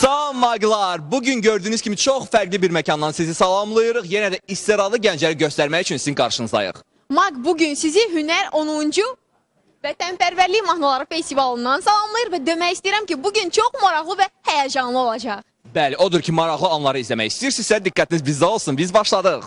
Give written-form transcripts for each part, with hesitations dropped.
Salamlar. Bugün gördüğünüz kimi çox fərqli bir məkandan sizi salamlayırıq. Yenə də istedadlı gəncləri göstərmək üçün sizin qarşınızdayıq. Mak bugün sizi Hünər 10-cu Vətənpərvərlik Mahnıları Festivalından salamlayır və demək istəyirəm ki, bugün çox maraqlı və həyəcanlı olacaq. Bəli, odur ki, maraqlı anları izləmək istəyirsinizsə, diqqətiniz bizdə olsun. Biz başladıq.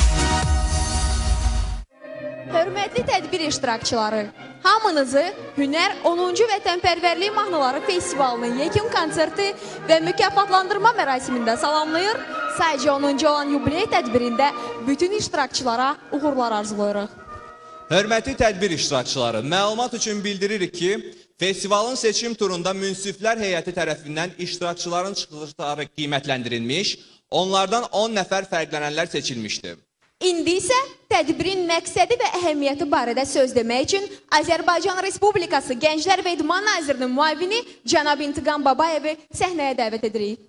Hörmətli tədbir iştirakçıları, hamınızı Hünər 10-cu Vətənpərvərlik Mahnıları Festivalının yekun konserti və mükafatlandırma mərasimində salamlayır. Sadəcə 10-cu olan yubiley tədbirində bütün iştirakçılara uğurlar arzulayırıq. Hörmətli tədbir iştirakçıları, məlumat üçün bildiririk ki, festivalın seçim turunda münsiflər heyəti tərəfindən iştirakçıların çıxışları qiymətləndirilmiş, onlardan 10 nəfər fərqlənənlər seçilmişdir. İndi isə tədbirin məqsədi və əhəmiyyəti barədə söz demək üçün Azərbaycan Respublikası Gənclər və İdman Nazirinin müavini cənab İntiqam Babayevi səhnəyə dəvət edirik.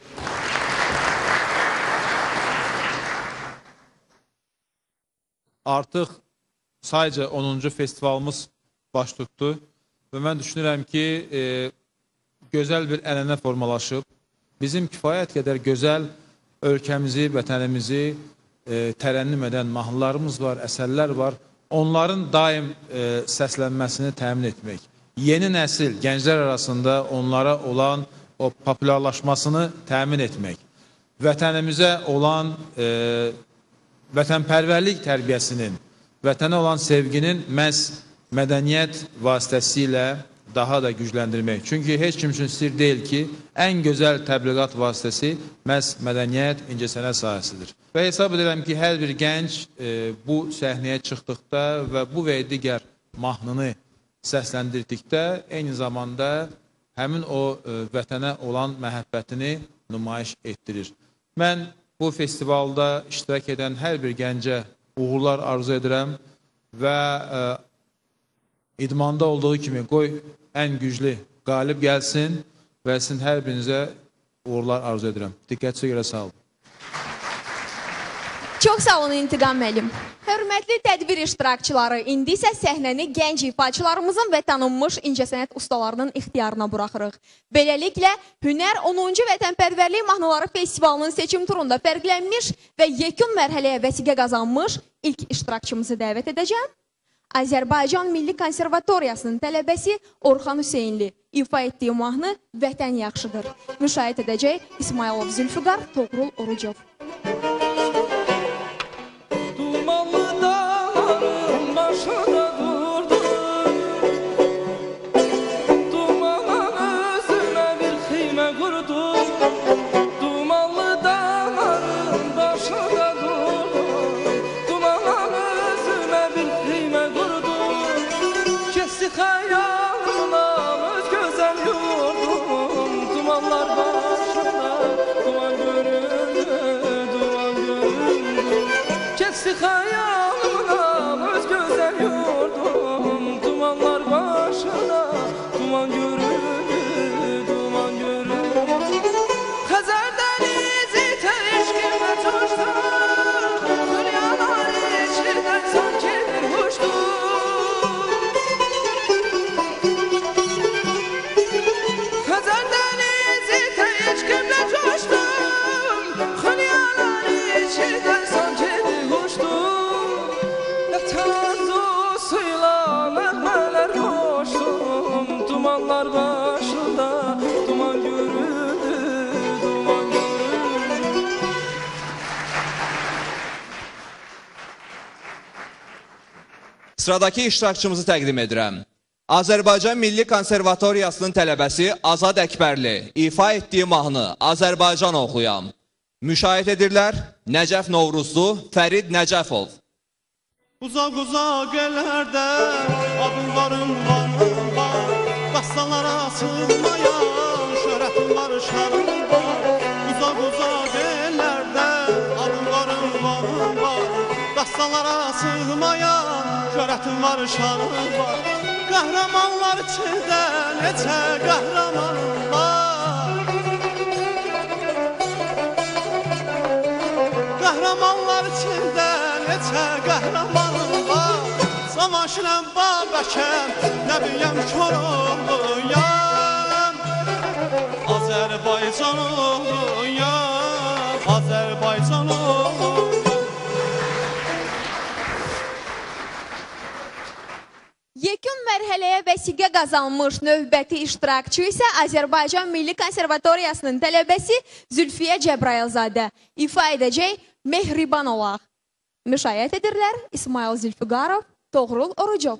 Artıq sadəcə 10-cu festivalımız baş tutdu və mən düşünürəm ki, gözəl bir ənənə formalaşıb. Bizim kifayət qədər gözəl ölkəmizi, vətənimizi tərənnüm edən mahnılarımız var, əsərlər var. Onların daim səslənməsini təmin etmək. Yeni nəsil, gənclər arasında onlara olan o popularlaşmasını təmin etmək. Vətənimizə olan vətənpərvərlik tərbiyəsinin, vətənə olan sevginin məhz mədəniyyət vasitəsilə daha da gücləndirmək. Çünki heç kim üçün sir deyil ki, ən gözəl təbliğat vasitəsi məhz mədəniyyət, incəsənət sahəsidir. Və hesab edirəm ki, hər bir gənc bu səhnəyə çıxdıqda və bu və digər mahnını səsləndirdikdə eyni zamanda həmin o vətənə olan məhəbbətini nümayiş etdirir. Mən bu festivalda iştirak edən hər bir gəncə uğurlar arzu edirəm və idmanda olduğu kimi qoy ən güclü qalib gəlsin və sizin hər birinizə uğurlar arzu edirəm. Diqqətinizə görə sağ olun. Çox sağ olun İntiqam müəllim. Hörmətli tədbir iştirakçıları, indi isə səhnəni gənc ifaçılarımızın və tanınmış incəsənət ustalarının ixtiyarına buraxırıq. Beləliklə, Hünər 10-cu Vətənpərvərlik Mahnıları Festivalının seçim turunda fərqlənmiş və yekun mərhələyə vəsiqə qazanmış ilk iştirakçımızı dəvət edəcəm. Azərbaycan Milli Konservatoriyasının tələbəsi Orxan Hüseynli ifa etdiyi mahnı Vətən yaxşıdır. Müşahidə edəcək İsmailov Zülfüqar, Toğrul Orucov. Xəyalımdan öz gözəl yurdum, dumanlar başına, duman görür, duman görür. Xəzər dənizi təşkimə coşdu, dünyalar içindən sanki bir hoşdu. Xəzər dənizi təşkimə coşdu, dünyalar içindən sanki bir hoşdu. Dumanlar başında, duman görüldü, duman görüldü. Sıradakı iştirakçımızı təqdim edirəm. Azərbaycan Milli Konservatoriyasının tələbəsi Azad Əkbərli ifa etdiyi mahnı Azərbaycan oxuyam. Müşahidə edirlər Nəcəf Novruzlu, Fərid Nəcəfov. Uzaq ellərdə adım varım var. Dastanlara sığmayan şöhrətim var, şanım var. Uzaq ellərdə adım varım var. Dastanlara sığmayan şöhrətim var, şanım var. Qəhrəmanlar içində neçə qəhrəmanım var. Qəhrəmanlar içində neçə qəhrəmanım var. Savaşıram Babəkəm, nəbiyəm Koroğluyam. Azərbaycan Azərbaycan oğlum ya, Azərbaycan oğlum. Yekun mərhələyə vəsiqə qazanmış növbəti iştirakçı isə Azərbaycan Milli Konservatoriyasının tələbəsi Zülfiyə Cəbrayılzadə ifa edəcək Mehriban olaq. Müşayiət edirlər İsmail Zülfüqarov, Toğrul Orucov.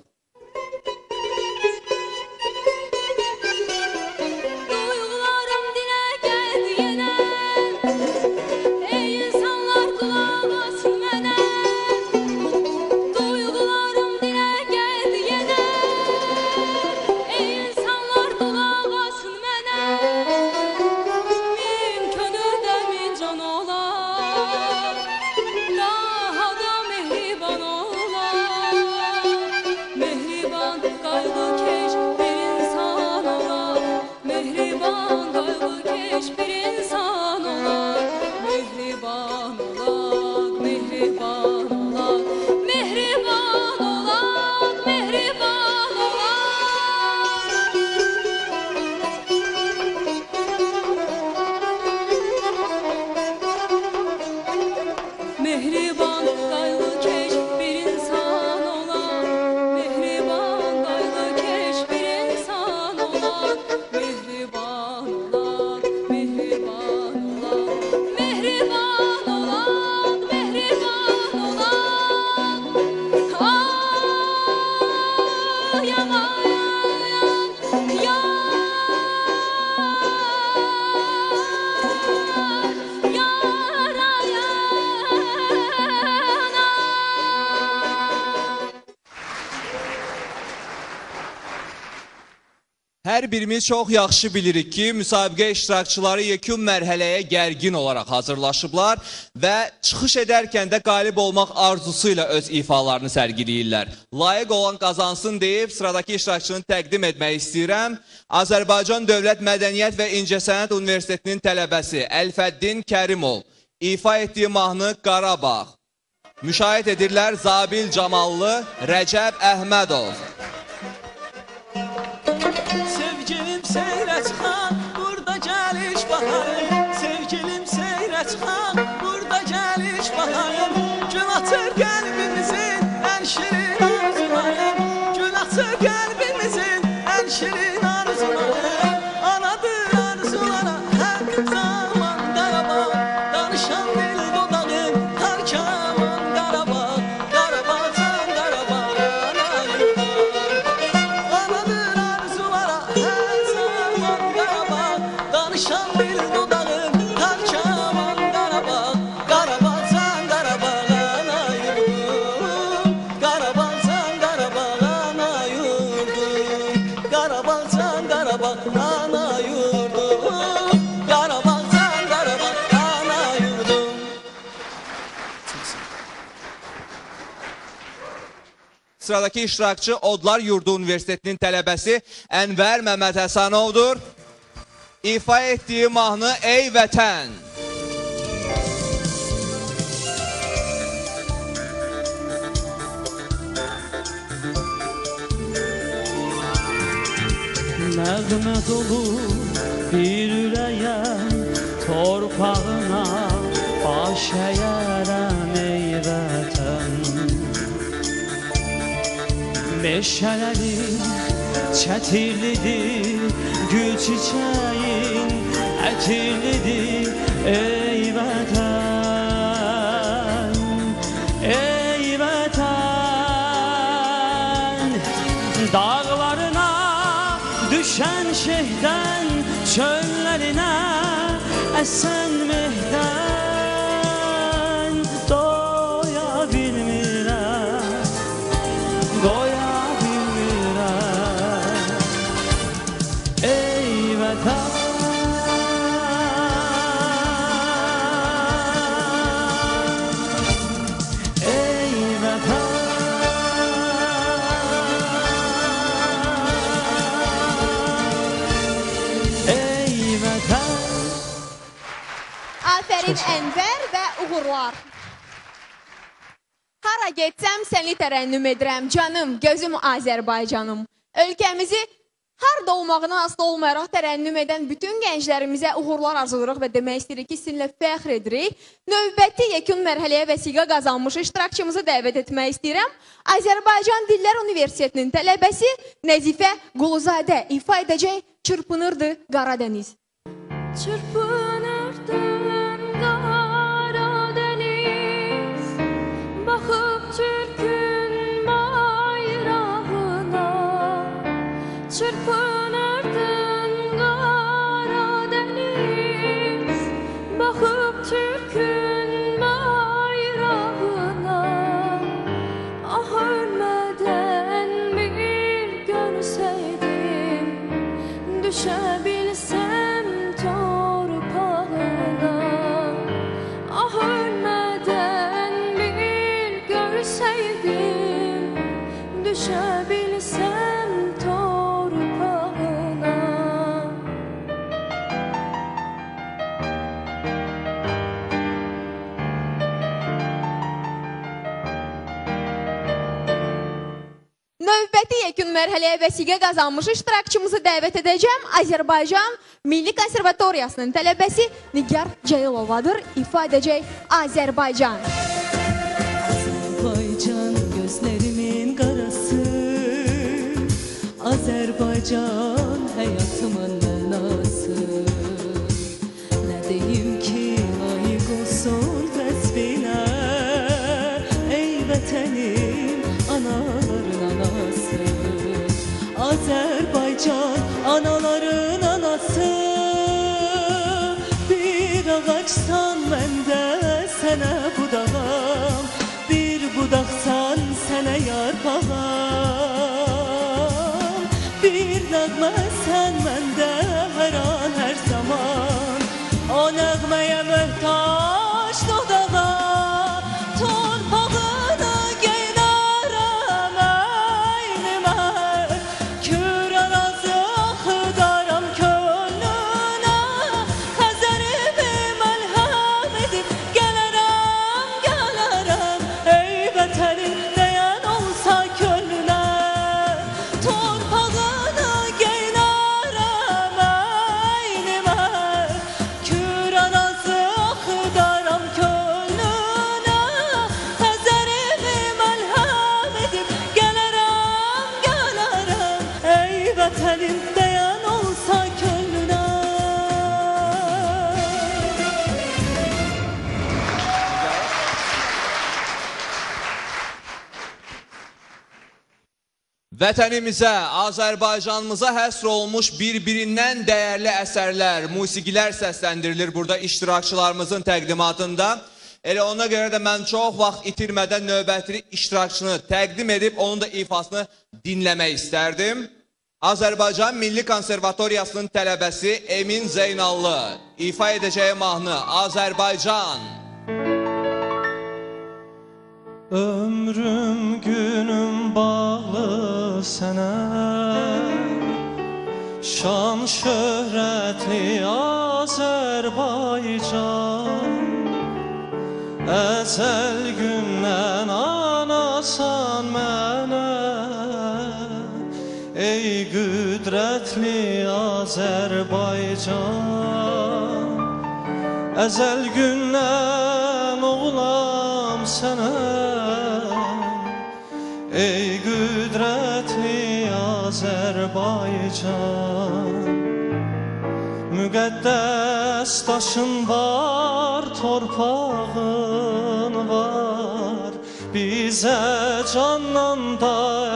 Hər birimiz çox yaxşı bilirik ki, müsabiqə iştirakçıları yekun mərhələyə gərgin olaraq hazırlaşıblar və çıxış edərkən də qalib olmaq arzusu ilə öz ifalarını sərgiləyirlər. Layiq olan qazansın deyib sıradakı iştirakçını təqdim etmək istəyirəm. Azərbaycan Dövlət Mədəniyyət və İncəsənət Universitetinin tələbəsi Əlfəddin Kərimov ifa etdiyi mahnı Qarabağ. Müşahidə edirlər Zabil Camallı, Rəcəb Əhmədov. Sevgilim seyrə çıxan, burada gəliş baharım. Sevgilim seyrə çıxan, burada gəliş baharım. Gül açır qəlbimizin ən şirin arzularım. Gül açır qəlbimizin ən şirin arzularım. Anadır arzulara hər zaman Qarabağ. Danışan dil dodağım tar kaman Qarabağ. Qarabağcan Qarabağ anayım. Anadır arzulara her zaman Qarabağ. Danışan dil dodağım tar kaman Qarabağ. Qarabağcan Qarabağ anayım. Qarabağcan Qarabağ anayım. Qarabağcan Qarabağ anayım. Qarabağcan Qarabağ anayım. Sıradakı iştirakçı Odlar Yurdu Universitetinin tələbəsi Ənvər Məmməd Həsənovdur. İfa etdiyi mahnı Ey Vətən. Nəğmə dolu bir ürəyəm, torpağına baş əyərəm ey vətən. Meşələri çətirlidir, gül çiçəyin ətirlidir ey vətən. Ey vətən, dağlarına düşən şehdən, çöllərinə əsən mehdən doya bilmirəm, doya bilmirəm. Ey vətən, ey vətən. Afərin Ənvər və uğurlar. Hara getsəm səni tərənnüm edirəm canım, gözüm Azərbaycanım. Ölkəmizi Harda olmağına asılı olmayaraq tərənnüm edən bütün gənclərimizə uğurlar arzulayırıq və demək istəyirik ki, sizinlə fəxr edirik. Növbəti yekun mərhələyə vəsiqə qazanmış iştirakçımızı dəvət etmək istəyirəm. Azərbaycan Dillər Universitetinin tələbəsi Nəzifə Quluzadə ifa edəcək Çırpınırdı Qaradəniz. Çırpınırdın Qaradeniz, baxıb Türkün bayrağına. Çırpınırdın Qaradeniz, baxıb Türkün bayrağına. Ah ölmədən bir görsəydim, düşə bilsəm torpağına. Ah ölmədən bir görsəydim, düşə bilsəm torpağına. Növbəti yekun mərhələyə vəsiqə qazanmış iştirakçımızı dəvət edəcəm. Azərbaycan Milli Konservatoriyasının tələbəsi Nigar Cəyilovadır. İfa edəcək Azərbaycan. Azerbaycan gözlerimin karası, Azerbaycan hayatımın mənası. Ne diyeyim ki layık olsun vesfine, ey vətənim anaların anası. Azerbaycan anaların anası, bir ağaçsan mən də sənə budağam, bir budaqsan sənə yarpağam, bir nəğməsən məndə hər an, hər zaman. O nəğməyə möhtaç dodağa, torpağını geynərəm əynimə, kür arazı axıdaram könlünə, Xəzərimi məlhəm edib gələrəm, gələrəm, ey vətənin dəyən olsa könlünə. Torpağını geynərəm əynimə, kür arazı axıdaram könlünə, Xəzərimi məlhəm edib gələrəm, gələrəm, ey vətənin dəyən olsa könlünə. Vətənimizə, Azərbaycanımıza həsr olmuş bir-birindən dəyərli əsərlər, musiqilər səsləndirilir burada iştirakçılarımızın təqdimatında. Elə ona görə də mən çox vaxt itirmədən növbəti iştirakçını təqdim edib onun da ifasını dinləmək istərdim. Azərbaycan Milli Konservatoriyasının tələbəsi Emin Zeynallı ifa edəcəyi mahnı Azərbaycan. Ömrüm günüm bağlı sənə, şan şöhrətli Azərbaycan. Əzəl gündən anasan mənə, ey qüdrətli Azərbaycan. Əzəl gündən oğlam sənə, ey qüdrətli Azərbaycan. Müqəddəs daşın var, torpağın var, bizə candan da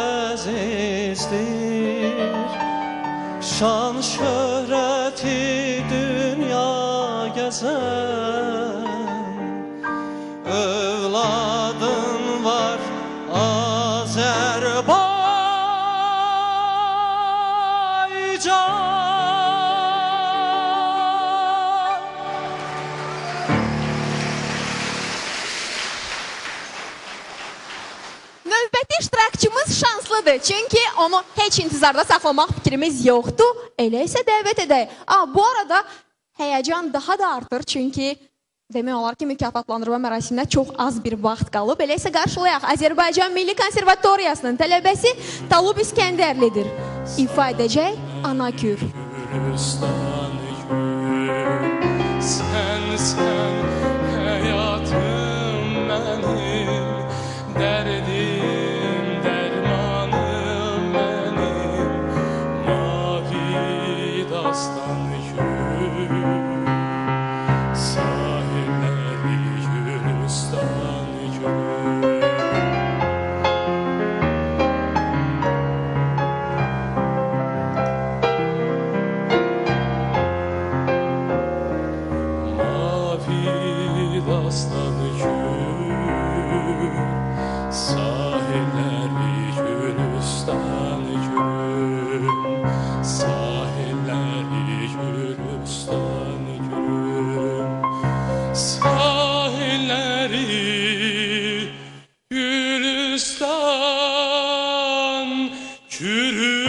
əzizdir. Şan şöhrəti dünya gəzən, övladın var Azərbaycan. Növbəti iştirakçımız şanslıdır. Çünki onu heç intizarda saxlamaq fikrimiz yoxdur. Elə isə dəvət edək. Bu arada həyəcan daha da artır. Çünki demək olar ki, mükafatlandırma mərasiminə çox az bir vaxt qalıb. Elə isə qarşılayaq. Azərbaycan Milli Konservatoriyasının tələbəsi Talub İskəndərlidir. İfa edəcək ana kür. Gülistan gül, sen hayatım benim, derdim dermanım benim, mavi dastan gül, sahilleri Gülistan gül. Dastan gül, sahilleri Gülistan gül, sahilleri Gülistan gül, sahilleri Gülistan gül.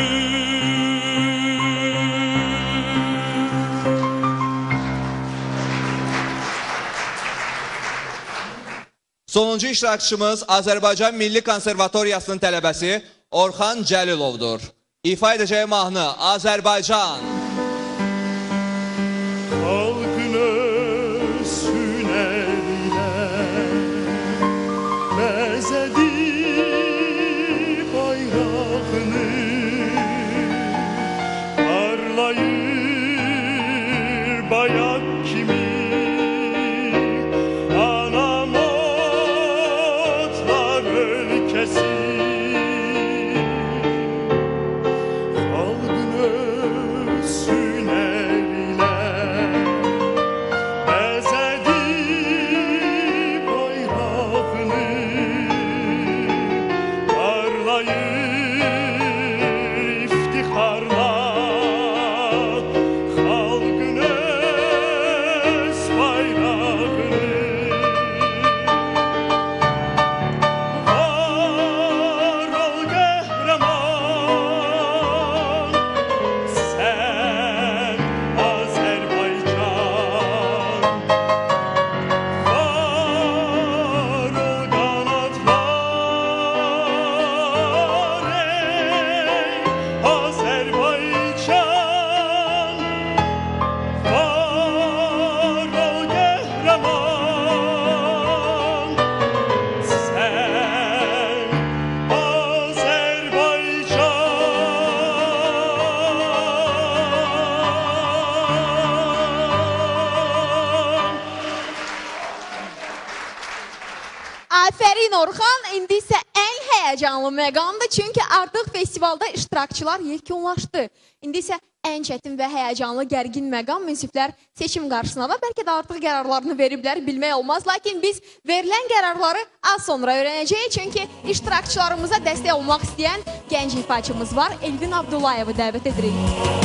Sonuncu iştirakçımız Azərbaycan Milli Konservatoriyasının tələbəsi Orxan Cəlilovdur. İfa edəcəyi mahnı Azərbaycan. Halkın ölsün eller, bezedi bayrağını, parlayır bayrak kimi, anam otlar ülkesi. Halkın ölsün eller, bezedi bayrağını, parlayır iftiharla. Halkın öz bayrağını, var ol kahraman, sen Azerbaycan. Var ol kanatlar, ey Azerbaycan. Var ol kahraman, sen Azerbaycan. Afərin Orxan, indi isə ən həyəcanlı məqamdır, çünki artıq festivalda iştirakçılar yekunlaşdı. İndi isə ən çətin və həyəcanlı, gərgin məqam münsiflər seçim qarşısına da bəlkə də artıq qərarlarını veriblər, bilmək olmaz. Lakin biz verilən qərarları az sonra öyrənəcəyik, çünki iştirakçılarımıza dəstək olmaq istəyən gənc ifaçımız var. Elvin Abdullayevi dəvət edirik.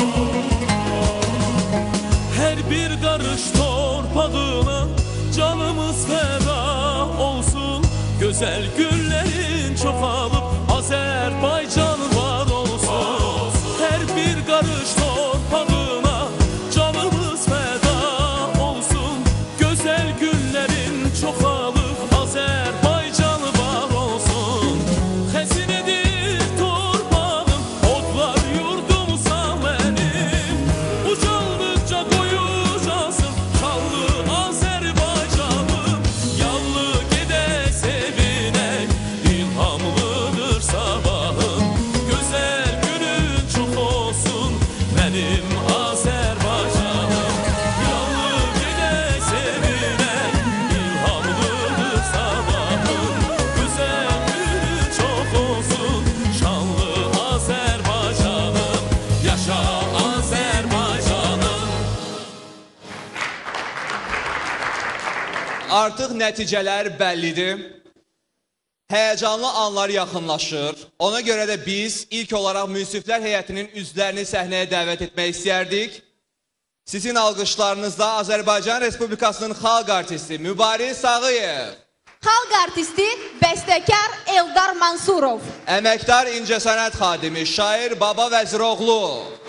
Her bir karış torpağına canımız feda olsun. Güzel günlerin çoğalıp Azerbaycan var olsun. Her bir karış torpağına canımız feda olsun. Güzel günlerin çoğalıp Azerbaycan var olsun. Xəzinədir torpağım, odlar yurdumsa mənim. Ucaldıkça qoyucasın şanlı Azerbaycanım. Yanlı gedək sevinək, ilhamlıdır sabahım. Gözəl günün çox olsun mənim Azerbaycanım. Yanlı gedək sevinək, ilhamlıdır sabahım. Gözəl günün çox olsun şanlı Azerbaycanım. Yaşa Azerbaycanım. Artıq nəticələr bəllidir. Həyəcanlı anlar yaxınlaşır. Ona görə də biz ilk olaraq münsiflər heyətinin üzvlərini səhnəyə dəvət etmək istəyərdik. Sizin alqışlarınızla Azərbaycan Respublikasının xalq artisti Mübariz Ağıyev, Xalq artisti, bəstəkar Eldar Mansurov, əməkdar incəsənət xadimi şair Baba Vəziroğlu,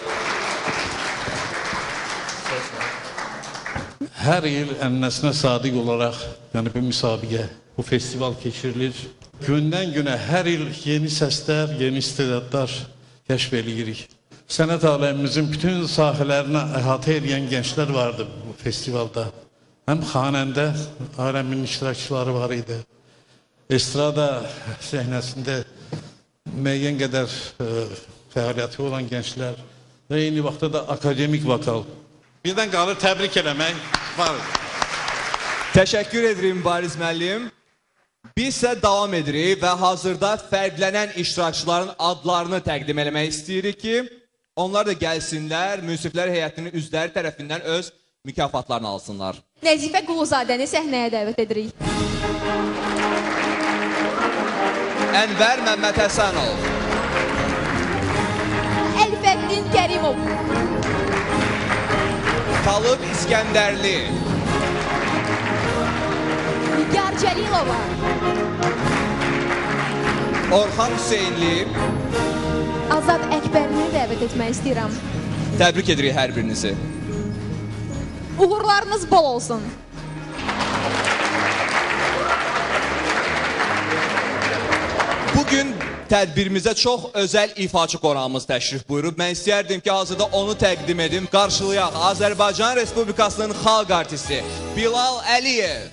Her yıl ənənəsinə sadiq olaraq yəni bu müsabiqə, bu festival keçirilir. Gündən günə hər il yeni səslər, yeni istedadlar kəşf edirik. sənət aləmimizin bütün sahələrini əhatə edən gənclər vardı bu festivalda. Həm xanəndə aləmin iştirakçıları var idi. Estrada səhnəsində müəyyən qədər fəaliyyəti olan gənclər və eyni vaxtda da akademik vokal. Birdən qalır təbrik eləmək var. Təşəkkür edirik Mübariz müəllim. Biz isə davam edirik və hazırda fərqlənən iştirakçıların adlarını təqdim eləmək istəyirik ki, onlar da gəlsinlər, münsiflər heyətinin üzvləri tərəfindən öz mükafatlarını alsınlar. Nəzifə Quluzadəni səhnəyə dəvət edirik. Ənvər Məmməd Həsənov, Əlfəddin Kərimov, Talib İskəndərli, Nigar Cəlilova, Orxan Hüseynli. Azad Əkbərini dəvət etmək istəyirəm. Təbrik edirik hər birinizi. Uğurlarınız bol olsun. Bugün tədbirimizə çox özəl ifaçı qonağımız təşrif buyurub. Mən istəyərdim ki, hazırda onu təqdim edim. Qarşılayaq Azərbaycan Respublikasının xalq artisti Bilal Əliyev.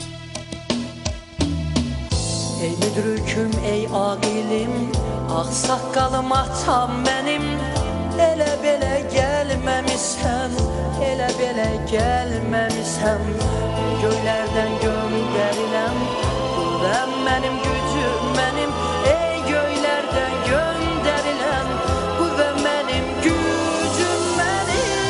Ey müdrüküm, ey aqilim, ağ saqqalım atam mənim. Elə belə gəlməmisən, elə belə gəlməmisən. Göylərdən göndəriləm, qüvvəm mənim, gücüm mənim. Ey göylərdən göndəriləm, qüvvəm mənim, gücüm mənim.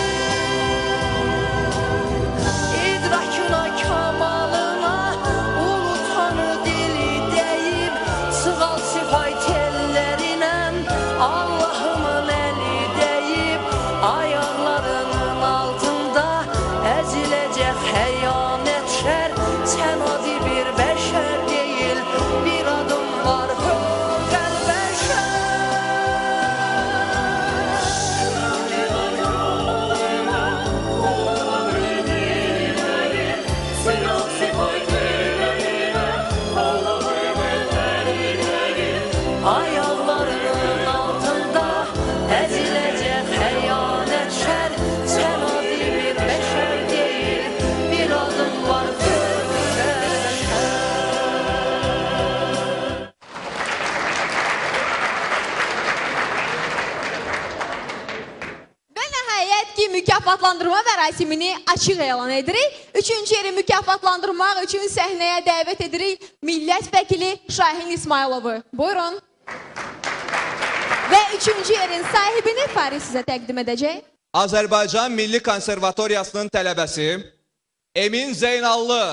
İdrakına, kamalına, ulu tanı dili deyib, sığal sifayt ellərinə, Allahımın əli deyib, ayaqlarının altında əziləcək həyanət şər. Sən adi bir bəşər deyil, bir adım var fövqəl bəşər. Ayaqlarının altında əziləcək həyanət şər. Sən adi bir bəşər deyil, bir adım var fövqəl bəşər. Və nəhayət ki, mükafatlandırma mərasimini açıq elan edirik. Üçüncü yeri mükafatlandırmaq üçün səhnəyə dəvət edirik millət vəkili Şahin İsmayılovu. Buyurun. Və üçüncü yerin sahibini Farid sizə təqdim edəcək. Azərbaycan Milli Konservatoriyasının tələbəsi Emin Zeynallı.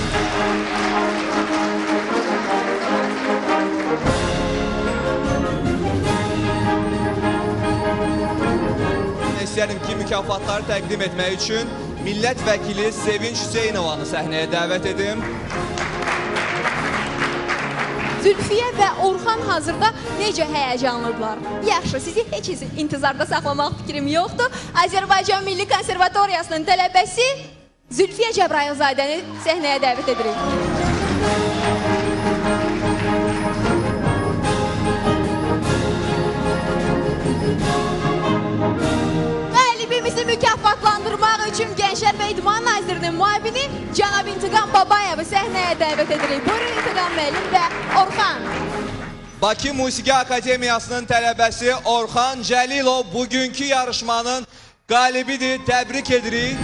İstəyirəm ki, mükafatları təqdim etmək üçün millət vəkili Sevinç Hüseynovanı səhnəyə dəvət edim. Zülfiyə və Orxan hazırda necə həyəcanlıdırlar? Yaxşı, sizi heç intizarda saxlamaq fikrim yoxdur. Azərbaycan Milli Konservatoriyasının tələbəsi Zülfiyə Cəbrayılzadəni səhnəyə dəvət edirik. Qəlibimizi mükafatlandırmaq üçün Gənclər və İdman Nazirinin müavini Cənab İntiqam Babayevi səhnəyə dəvət edirik. Buyurun İntiqam müəllim və Orxan. Bakı Musiqi Akademiyasının tələbəsi Orxan Cəlilov bugünkü yarışmanın qalibidir. Təbrik edirik.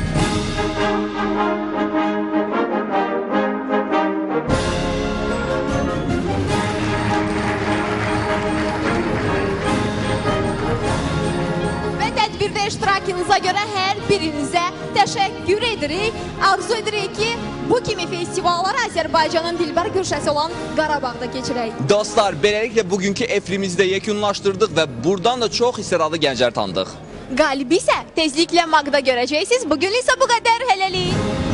Və tədbirdə iştirakınıza görə hər birinizə təşəkkür edirik. Arzu edirik ki, bu kimi festivallar Azərbaycanın dilbər güşəsi olan Qarabağda keçirək. Dostlar, beləliklə bugünkü efirimizi də yekunlaşdırdıq və buradan da çox istedadlı gənclər tanıdıq. Qalibi isə tezliklə Maqda görəcəksiniz. Bugün isə bu qədər, hələlik.